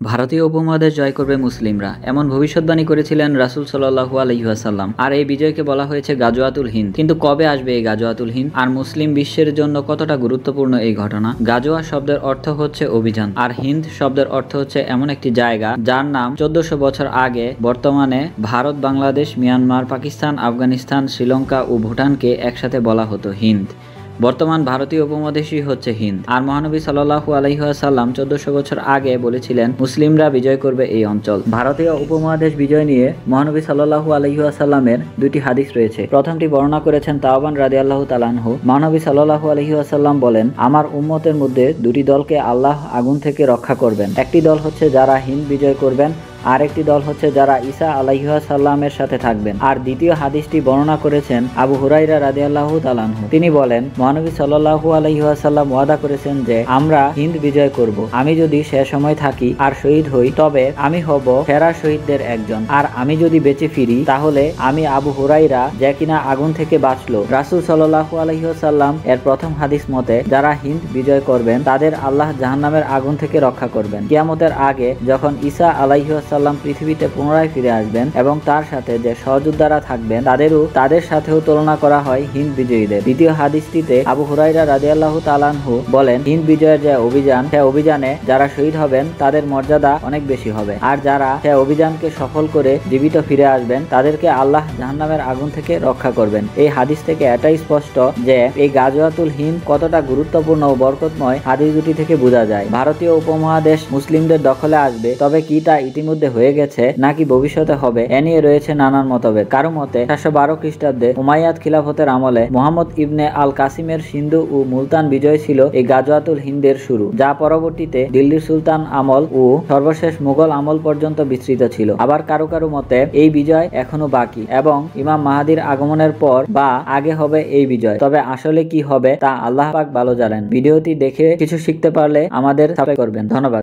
ভারতীয় উপমহাদেশ জয় করবে মুসলিমরা, এমন ভবিষ্যৎবাণী করেছিলেন রাসূল সাল্লাল্লাহু আলাইহি ওয়াসাল্লাম। আর এই বিজয়কে বলা হয়েছে গাজওয়াতুল হিন্দ। কিন্তু কবে আসবে এই গাজওয়াতুল হিন্দ, আর মুসলিম বিশ্বের জন্য কতটা গুরুত্বপূর্ণ এই ঘটনা? গাজওয়া শব্দের অর্থ হচ্ছে অভিযান, আর হিন্দ শব্দের অর্থ হচ্ছে এমন একটি জায়গা যার নাম 1400 বছর আগে বর্তমানে ভারত, বাংলাদেশ, মিয়ানমার, পাকিস্তান, আফগানিস্তান, শ্রীলঙ্কা ও ভুটানকে একসাথে বলা হতো হিন্দ। বর্তমান ভারতীয় উপমহাদেশই হচ্ছে হিন্দ। আর মহানবী সাল্লাল্লাহু আলাইহি ওয়াসাল্লাম 1400 বছর আগে বলেছিলেন মুসলিমরা বিজয় করবে এই অঞ্চল। ভারতীয় উপমহাদেশ বিজয় নিয়ে মহানবী সাল্লাল্লাহু আলাইহি ওয়াসাল্লামের দুইটি হাদিস রয়েছে। প্রথমটি বর্ণনা করেছেন তাওবান রাদিয়াল্লাহু তাআলা আনহু। মহানবী সাল্লাল্লাহু আলাইহি ওয়াসাল্লাম বলেন, আমার উম্মতের মধ্যে দুটি দলকে আল্লাহ আগুন থেকে রক্ষা করবেন। একটি দল হচ্ছে যারা হিন্দ বিজয় করবেন, আর একটি দল হচ্ছে যারা ঈসা আলাইহিস সালামের সাথে থাকবেন। আর দ্বিতীয় হাদিসটি বর্ণনা করেছেন আবু হুরায়রা রাদিয়াল্লাহু তাআলা আনহু। তিনি বলেন, মহানবী সাল্লাল্লাহু আলাইহি ওয়াসাল্লাম ওয়াদা করেছেন যে আমরা হিন্দ বিজয় করব। আমি যদি সে সময় থাকি আর শহীদ হই তবে আমি হব সেরা শহীদদের একজন, আর আমি যদি বেঁচে ফিরি তাহলে আমি আবু হুরায়রা যে কিনা আগুন থেকে বাঁচলো। রাসূল সাল্লাল্লাহু আলাইহি ওয়াসাল্লাম এর প্রথম হাদিস মতে যারা হিন্দ বিজয় করবেন তাদের আল্লাহ জাহান্নামের আগুন থেকে রক্ষা করবেন। কিয়ামতের আগে যখন ঈসা আলাইহিস সালাম পৃথিবীতে পুনরায় ফিরে আসবেন এবং তার সাথে যে সহযোদ্ধারা থাকবেন তাদের সাথেও তুলনা করা হয় হিন্দ বিজয়ীদের। দ্বিতীয় হাদিসটিতে আবু হুরায়রা রাদিয়াল্লাহু তাআলা আনহু বলেন, হিন্দ বিজয়ের যে অভিযান, সে অভিযানে যারা শহীদ হবেন তাদের মর্যাদা অনেক বেশি হবে, আর যারা সে অভিযানকে সফল করে জীবিত ফিরে আসবেন তাদেরকে আল্লাহ জাহান্নামের আগুন থেকে রক্ষা করবেন। এই হাদিস থেকে এটাই স্পষ্ট যে এই গাজওয়াতুল হিন্দ কতটা গুরুত্বপূর্ণ ও বরকতময় হাদিস দুটি থেকে বোঝা যায়। ভারতীয় উপমহাদেশ মুসলিমদের দখলে আসবে, তবে কি তা ইতিমধ্যে হয়ে গেছে নাকি ভবিষ্যতে হবে এ নিয়ে রয়েছে নানান মতভেদ। কারো মতে 712 খ্রিস্টাব্দে উমাইয়াদ খিলাফতের আমলে মুহাম্মদ ইবনে আল কাসিমের সিন্ধু ও মুলতান বিজয় ছিল এই গাজওয়াতুল হিন্দের শুরু, যা পরবর্তীতে দিল্লির সুলতান আমল ও সর্বশেষ মুঘল আমল পর্যন্ত বিস্তৃত ছিল। আবার কারো কারো মতে এই বিজয় এখনো বাকি এবং ইমাম মাহাদির আগমনের পর বা আগে হবে এই বিজয়। তবে আসলে কি হবে তা আল্লাহ পাক ভালো জানেন। ভিডিওটি দেখে কিছু শিখতে পারলে আমাদের সাবস্ক্রাইব করবেন। ধন্যবাদ।